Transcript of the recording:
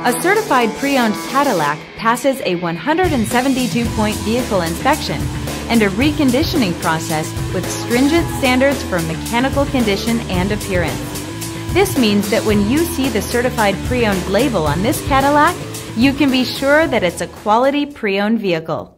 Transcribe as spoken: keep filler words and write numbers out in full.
A certified pre-owned Cadillac passes a one hundred seventy-two point vehicle inspection and a reconditioning process with stringent standards for mechanical condition and appearance. This means that when you see the certified pre-owned label on this Cadillac, you can be sure that it's a quality pre-owned vehicle.